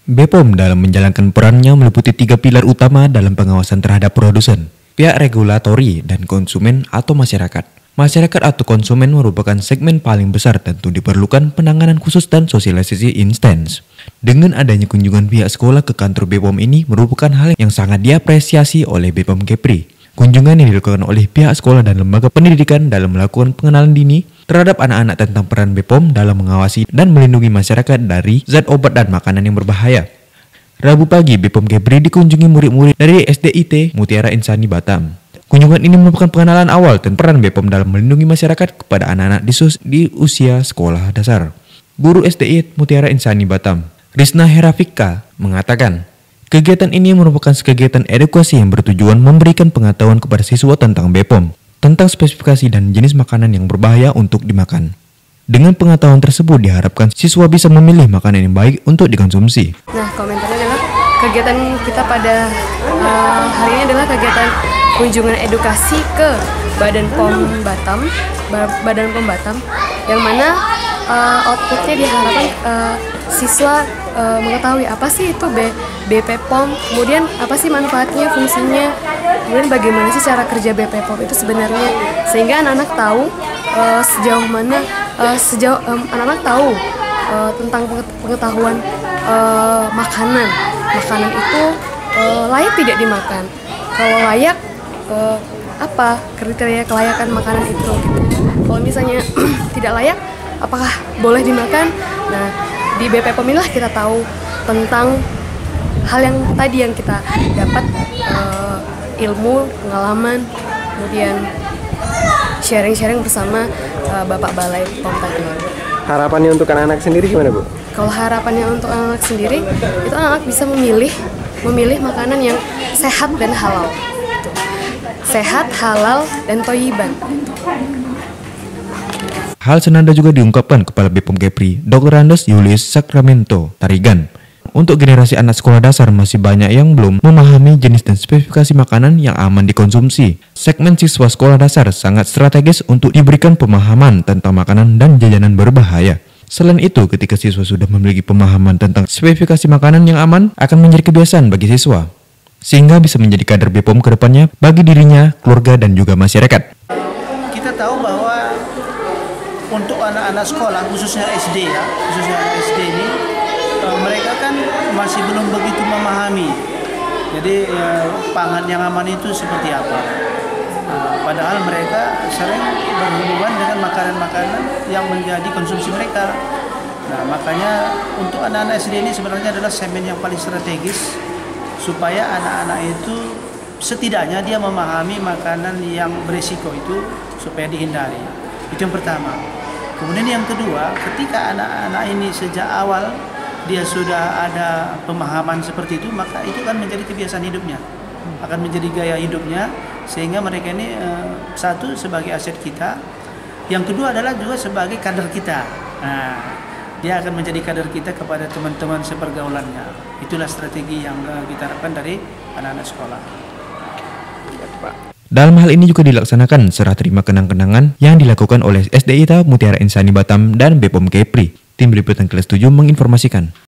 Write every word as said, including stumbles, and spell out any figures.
B P O M dalam menjalankan perannya meliputi tiga pilar utama dalam pengawasan terhadap produsen, pihak regulatori, dan konsumen atau masyarakat. Masyarakat atau konsumen merupakan segmen paling besar, tentu diperlukan penanganan khusus dan sosialisasi intens. Dengan adanya kunjungan pihak sekolah ke kantor B P O M ini merupakan hal yang sangat diapresiasi oleh B P O M Kepri. Kunjungan yang dilakukan oleh pihak sekolah dan lembaga pendidikan dalam melakukan pengenalan dini terhadap anak-anak tentang peran B P O M dalam mengawasi dan melindungi masyarakat dari zat obat dan makanan yang berbahaya. Rabu pagi, B P O M Kepri dikunjungi murid-murid dari S D I T Mutiara Insani Batam. Kunjungan ini merupakan pengenalan awal tentang peran B P O M dalam melindungi masyarakat kepada anak-anak di, di usia sekolah dasar. Guru S D I T Mutiara Insani Batam, Rizna Herafika, mengatakan, kegiatan ini merupakan kegiatan edukasi yang bertujuan memberikan pengetahuan kepada siswa tentang B P O M, tentang spesifikasi dan jenis makanan yang berbahaya untuk dimakan. Dengan pengetahuan tersebut diharapkan siswa bisa memilih makanan yang baik untuk dikonsumsi. Nah, komentarnya adalah kegiatan kita pada uh, hari ini adalah kegiatan kunjungan edukasi ke Badan P O M Batam, Badan P O M Batam, yang mana uh, outputnya diharapkan uh, siswa uh, mengetahui apa sih itu B, BP P O M, kemudian apa sih manfaatnya, fungsinya, kemudian bagaimana sih cara kerja B P P O M itu sebenarnya, sehingga anak-anak tahu uh, sejauh mana uh, sejauh um, anak-anak tahu uh, tentang pengetahuan uh, makanan, makanan itu uh, layak tidak dimakan, kalau layak uh, apa kriteria kelayakan makanan itu gitu. Kalau misalnya tidak layak, apakah boleh dimakan? Nah, di B P P O M inilah kita tahu tentang hal yang tadi yang kita dapat, uh, ilmu, pengalaman, kemudian sharing-sharing bersama uh, Bapak Balai P O M tadi. Harapannya untuk anak-anak sendiri gimana, Bu? Kalau harapannya untuk anak-anak sendiri, itu anak-anak bisa memilih memilih makanan yang sehat dan halal. Gitu. Sehat, halal, dan toyiban. Hal senada juga diungkapkan Kepala B P O M Kepri, Doktor Andes Julius Sakramento Tarigan. Untuk generasi anak sekolah dasar masih banyak yang belum memahami jenis dan spesifikasi makanan yang aman dikonsumsi. Segmen siswa sekolah dasar sangat strategis untuk diberikan pemahaman tentang makanan dan jajanan berbahaya. Selain itu, ketika siswa sudah memiliki pemahaman tentang spesifikasi makanan yang aman, akan menjadi kebiasaan bagi siswa, sehingga bisa menjadi kader B P O M ke depannya bagi dirinya, keluarga, dan juga masyarakat. Kita tahu bahwa untuk anak-anak sekolah, khususnya S D ya, khususnya anak S D ini, mereka kan masih belum begitu memahami. Jadi ya, pangan yang aman itu seperti apa. Nah, padahal mereka sering berhubungan dengan makanan-makanan yang menjadi konsumsi mereka. Nah, makanya untuk anak-anak S D ini sebenarnya adalah segmen yang paling strategis supaya anak-anak itu setidaknya dia memahami makanan yang berisiko itu supaya dihindari. Itu yang pertama. Kemudian yang kedua, ketika anak-anak ini sejak awal dia sudah ada pemahaman seperti itu, maka itu kan menjadi kebiasaan hidupnya, akan menjadi gaya hidupnya, sehingga mereka ini eh, satu sebagai aset kita, yang kedua adalah juga sebagai kader kita. Nah, dia akan menjadi kader kita kepada teman-teman sepergaulannya. Itulah strategi yang eh, kita harapkan dari anak-anak sekolah. Dalam hal ini juga dilaksanakan serah terima kenang-kenangan yang dilakukan oleh S D I T Mutiara Insani Batam dan B P O M Kepri. Tim Liputan Kelas tujuh menginformasikan.